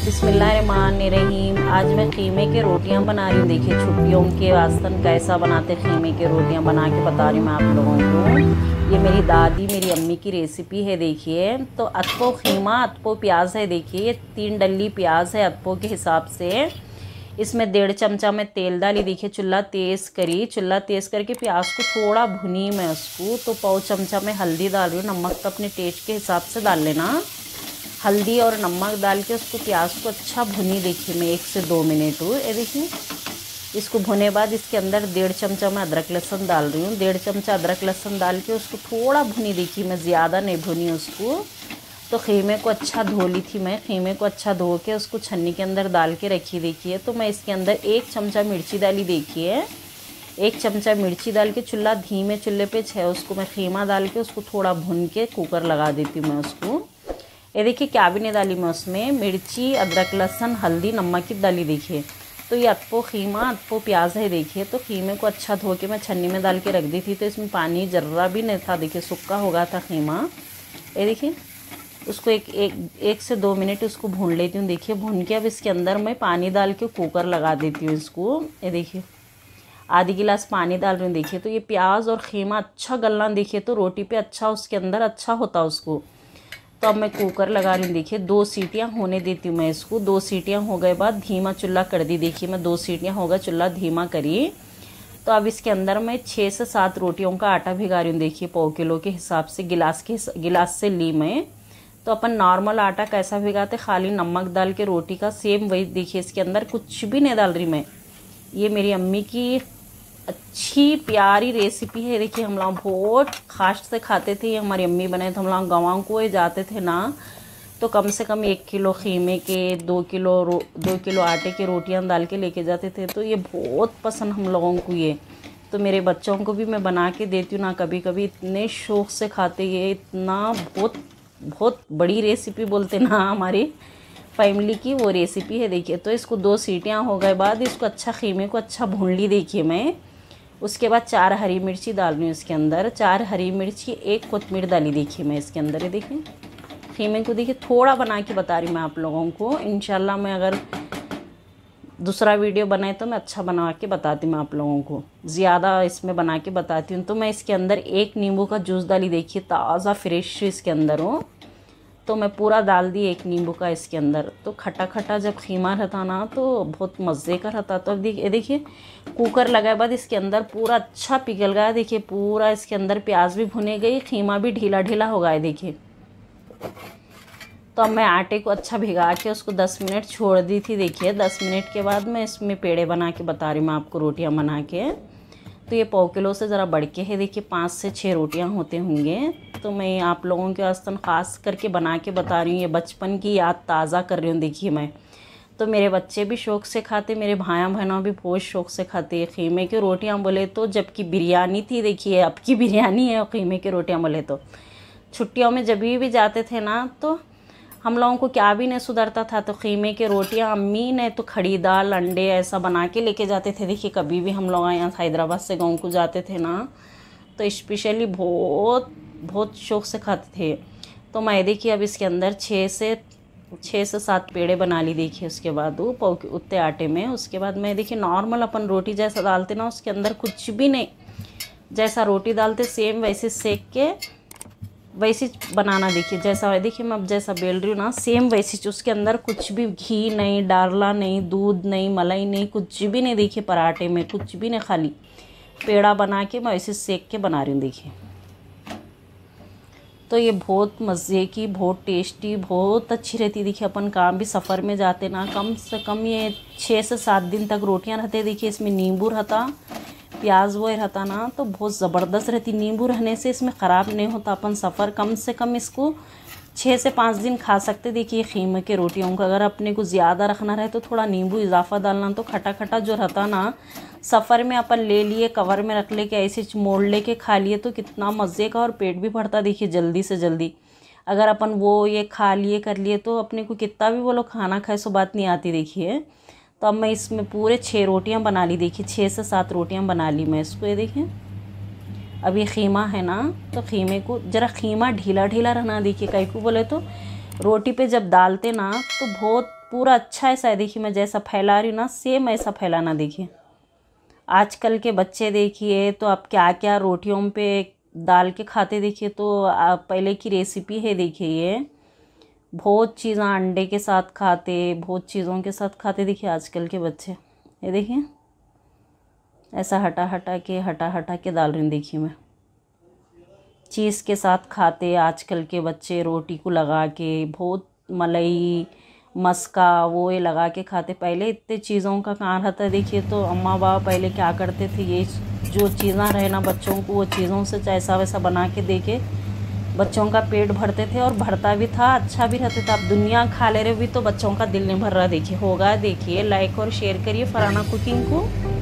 बिस्मिल्लाहिर्रहमानिर्रहीम। आज मैं ख़ीमे के रोटियां बना रही हूँ। देखिए छुट्टियों के वास्तन कैसा बनाते ख़ीमे के रोटियां बना के बता रही हूँ मैं आप लोगों को। ये मेरी दादी मेरी अम्मी की रेसिपी है। देखिए तो अतपो ख़ीमा अतपो प्याज है। देखिए ये 3 डली प्याज है अतपो के हिसाब से। इसमें 1.5 चमचा मैं तेल डाली। देखिए चूल्हा तेज़ करी, चूल्हा तेज़ करके प्याज को थोड़ा भुनी मैं उसको। तो 1.5 चमचा मैं हल्दी डाल रही हूँ। नमक तो अपने टेस्ट के हिसाब से डाल लेना। हल्दी और नमक डाल के उसको प्याज को अच्छा भुनी। देखिए मैं 1 से 2 मिनट हुए। ये देखिए इसको भुने बाद इसके अंदर 1.5 चमचा मैं अदरक लहसुन डाल रही हूँ। 1.5 चमचा अदरक लहसुन डाल के उसको थोड़ा भुनी। देखिए मैं ज़्यादा नहीं भुनी उसको। तो ख़ीमे को अच्छा धो ली थी मैं। ख़ीमे को अच्छा धो के उसको छन्नी के अंदर डाल के रखी। देखिए तो मैं इसके अंदर 1 चमचा मिर्ची डाली। देखिए 1 चमचा मिर्ची डाल के चूल्हा धीमे चूल्हे पे उसको मैं ख़ीमा डाल के उसको थोड़ा भुन के कुकर लगा देती हूँ मैं उसको। ये देखिए क्या भी नहीं डाली मैं उसमें, मिर्ची अदरक लहसुन हल्दी नमक की डाली। देखिए तो ये अतपो ख़ीमा अतपो प्याज है। देखिए तो ख़ीमे को अच्छा धो के मैं छन्नी में डाल के रख दी थी। तो इसमें पानी जर्रा भी नहीं था। देखिए सूखा हो गया था ख़ीमा। ये देखिए उसको एक से 2 मिनट उसको भून लेती हूँ। देखिए भून के अब इसके अंदर मैं पानी डाल के कुकर लगा देती हूँ इसको। ये देखिए आधी गिलास पानी डाल रही हूँ। देखिए तो ये प्याज और ख़ीमा अच्छा गलना। देखिए तो रोटी पे अच्छा उसके अंदर अच्छा होता उसको। तो अब मैं कुकर लगा रही हूँ। देखिए 2 सीटियाँ होने देती हूँ मैं इसको। 2 सीटियाँ हो गए बाद धीमा चूल्हा कर दी। देखिए मैं 2 सीटियाँ हो गए चूल्हा धीमा करी। तो अब इसके अंदर मैं 6 से 7 रोटियों का आटा भिगा रही हूँ। देखिए 1.5 किलो के हिसाब से गिलास से ली मैं। तो अपन नॉर्मल आटा कैसा भिगाते, खाली नमक डाल के रोटी का सेम वही। देखिए इसके अंदर कुछ भी नहीं डाल रही मैं। ये मेरी अम्मी की अच्छी प्यारी रेसिपी है। देखिए हम लोग बहुत खास से खाते थे। ये हमारी अम्मी बनाए तो हम लोग गाँव को जाते थे ना, तो कम से कम 1 किलो ख़ीमे के 2 किलो आटे की रोटियां डाल के लेके जाते थे। तो ये बहुत पसंद हम लोगों को ये। तो मेरे बच्चों को भी मैं बना के देती हूँ ना कभी कभी। इतने शौक़ से खाते ये। इतना बहुत बड़ी रेसिपी बोलते ना हमारी फैमिली की वो रेसिपी है। देखिए तो इसको 2 सीटियाँ हो गए बाद इसको अच्छा ख़ीमे को अच्छा भून ली। देखिए मैं उसके बाद 4 हरी मिर्ची डाल रही हूँ इसके अंदर। 4 हरी मिर्ची 1 कोतमीर डाली। देखिए मैं इसके अंदर। ये देखिए ख़ीमे को देखिए थोड़ा बना के बता रही हूँ मैं आप लोगों को। इंशाल्लाह मैं अगर दूसरा वीडियो बनाए तो मैं अच्छा बना के बताती हूँ मैं आप लोगों को। ज़्यादा इसमें बना के बताती हूँ। तो मैं इसके अंदर 1 नींबू का जूस डाली। देखिए ताज़ा फ्रेश इसके अंदर हो। तो मैं पूरा डाल दी 1 नींबू का इसके अंदर। तो खट्टा खट्टा जब ख़ीमा रहता ना तो बहुत मज़े का रहता। तो अब देखिए कुकर लगाए बाद इसके अंदर पूरा अच्छा पिघल गया। देखिए पूरा इसके अंदर प्याज भी भुने गई, ख़ीमा भी ढीला ढीला हो गया। देखिए तो अब मैं आटे को अच्छा भिगा के उसको 10 मिनट छोड़ दी थी। देखिए 10 मिनट के बाद मैं इसमें पेड़े बना के बता रही हूँ मैं आपको, रोटियाँ बना के। तो ये 1.5 किलो से ज़रा बढ़ के है। देखिए 5 से 6 रोटियाँ होते होंगे। तो मैं आप लोगों के वास्ते ख़ास करके बना के बता रही हूँ। ये बचपन की याद ताज़ा कर रही हूँ। देखिए मैं तो मेरे बच्चे भी शौक़ से खाते, मेरे भाइयों बहनों भी बहुत शौक़ से खाते हैं ख़ीमे की रोटियाँ बोले तो। जबकि बिरयानी थी देखिए, अब की बिरयानी है और ख़ीमे की रोटियाँ बोले तो। छुट्टियों में जब भी जाते थे ना तो हम लोगों को क्या भी नहीं सुधरता था। तो ख़ीमे की रोटियाँ अम्मी ने तो खड़ी दाल अंडे ऐसा बना के लेके जाते थे। देखिए कभी भी हम लोग यहाँ हैदराबाद से गाँव को जाते थे ना तो स्पेशली बहुत शौक़ से खाते थे। तो मैं देखिए अब इसके अंदर 6 से 7 पेड़े बना ली। देखिए उसके बाद वो उतने आटे में उसके बाद मैं देखिए नॉर्मल अपन रोटी जैसा डालते ना उसके अंदर कुछ भी नहीं, जैसा रोटी डालते सेम वैसे सेक के वैसे बनाना। देखिए जैसा देखिए मैं अब जैसा बेल रही हूँ ना सेम वैसे उसके अंदर कुछ भी घी नहीं डालना, नहीं दूध नहीं मलाई नहीं कुछ भी नहीं। देखिए पराठे में कुछ भी नहीं, खाली पेड़ा बना के मैं ऐसे सेक के बना रही हूँ। देखिए तो ये बहुत मज़े की, बहुत टेस्टी, बहुत अच्छी रहती। देखिए अपन काम भी सफ़र में जाते ना कम से कम ये 6 से 7 दिन तक रोटियां रहते। देखिए इसमें नींबू रहता, प्याज वो रहता ना तो बहुत ज़बरदस्त रहती। नींबू रहने से इसमें ख़राब नहीं होता। अपन सफ़र कम से कम इसको 6 से 5 दिन खा सकते। देखिए ख़ीमे के रोटियों का अगर अपने को ज़्यादा रखना रहे तो थोड़ा नींबू इजाफा डालना। तो खटा खटा जो रहता ना सफ़र में अपन ले लिए कवर में रख ले के ऐसे मोड़ ले के खा लिए तो कितना मज़े का और पेट भी भरता। देखिए जल्दी से जल्दी अगर अपन वो ये खा लिए कर लिए तो अपने को कितना भी वो लोग खाना खाए सो बात नहीं आती। देखिए तो अब मैं इसमें पूरे 6 रोटियां बना ली। देखिए 6 से 7 रोटियां बना ली मैं इसको। ये देखिए अब ये ख़ीमा है ना तो ख़ीमे को ज़रा ख़ीमा ढीला ढीला रहना। देखिए कई को बोले तो रोटी पे जब डालते ना तो बहुत पूरा अच्छा ऐसा है। देखिए मैं जैसा फैला रही हूँ ना, सेम ऐसा फैलाना। देखिए आजकल के बच्चे देखिए तो अब क्या क्या रोटियों पे डाल के खाते। देखिए तो आप पहले की रेसिपी है, देखिए ये बहुत चीज़ें अंडे के साथ खाते, बहुत चीज़ों के साथ खाते। देखिए आजकल के बच्चे, ये देखिए ऐसा हटा हटा के डाल रही हूँ। देखिए मैं चीज़ के साथ खाते आजकल के बच्चे, रोटी को लगा के बहुत मलाई मस्का वो ये लगा के खाते। पहले इतने चीज़ों का कहाँ रहता है। देखिए तो अम्मा बाबा पहले क्या करते थे, ये जो चीज़ें रहे ना बच्चों को, वो चीज़ों से ऐसा वैसा बना के दे के बच्चों का पेट भरते थे और भरता भी था, अच्छा भी रहता था। अब दुनिया खा ले रहे भी तो बच्चों का दिल नहीं भर रहा। देखिए होगा, देखिए लाइक और शेयर करिए फरहाना कुकिंग को।